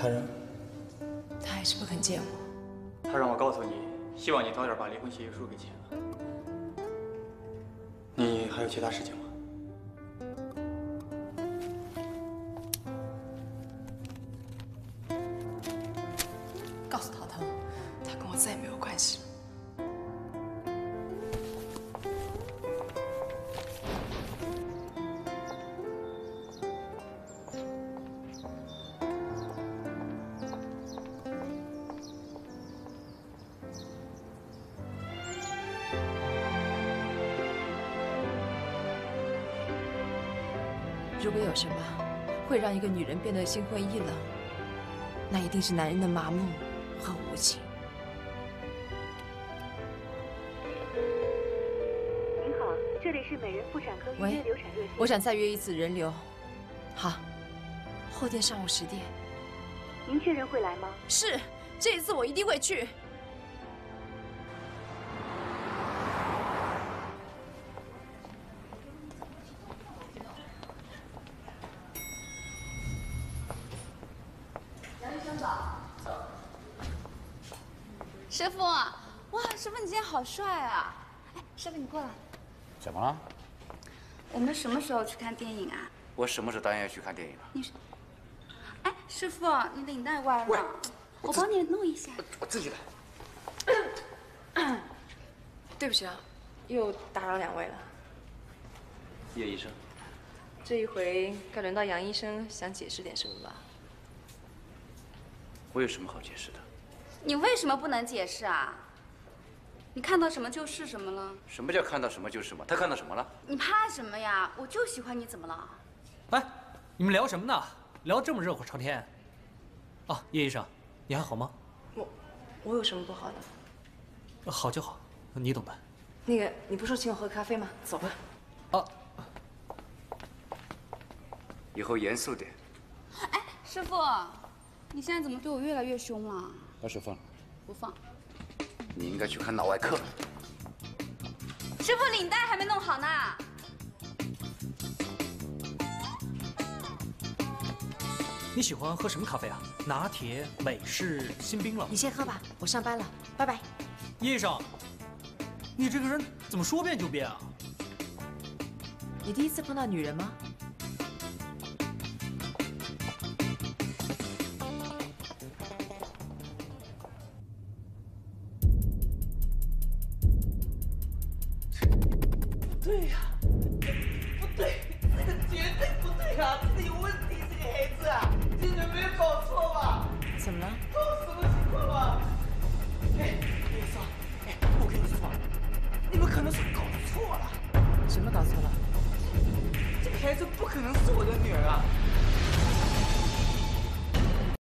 他人？ 他还是不肯见我。 他让我告诉你，希望你早点把离婚协议书给签了。你还有其他事情吗？ 告诉淘淘，他跟我再也没有关系了。如果有什么会让一个女人变得心灰意冷，那一定是男人的麻木 和无情。 您好，这里是美人妇产科预约流产热线。 我想再约一次人流。好，后天上午10点。 您确认会来吗？ 是，这一次我一定会去。 杨医生早。 师傅，哇，师傅你今天好帅啊！哎，师傅你过来。 怎么了？ 我们什么时候去看电影啊？ 我什么时候答应要去看电影了？ 你是？哎，师傅，你领带歪了，我帮你弄一下。 我自己来。 对不起啊，又打扰2位了。 叶医生， 这一回该轮到杨医生想解释点什么吧？ 我有什么好解释的？ 你为什么不能解释啊？你看到什么就是什么了。 什么叫看到什么就是什么？他看到什么了？ 你怕什么呀？我就喜欢你，怎么了？ 哎，你们聊什么呢？聊这么热火朝天。啊，叶医生，你还好吗？ 我有什么不好的？ 好就好，你懂的。 那个，你不是说请我喝咖啡吗？走吧。 啊。 以后严肃点。 哎，师傅。 你现在怎么对我越来越凶了？ 把手放了。 不放。 你应该去看脑外科。 师傅，领带还没弄好呢。 你喜欢喝什么咖啡啊？拿铁、美式、新冰冷？ 你先喝吧，我上班了，拜拜。 叶医生，你这个人怎么说变就变啊？ 你第一次碰到女人吗？ 对呀，不对，这个绝对不对啊！这个有问题，这个孩子啊，这人没有搞错吧？ 怎么了？ 搞什么情况啊？哎，叶医生，哎，我跟你说，你们可能是搞错了。 什么搞错了？ 这个孩子不可能是我的女儿啊！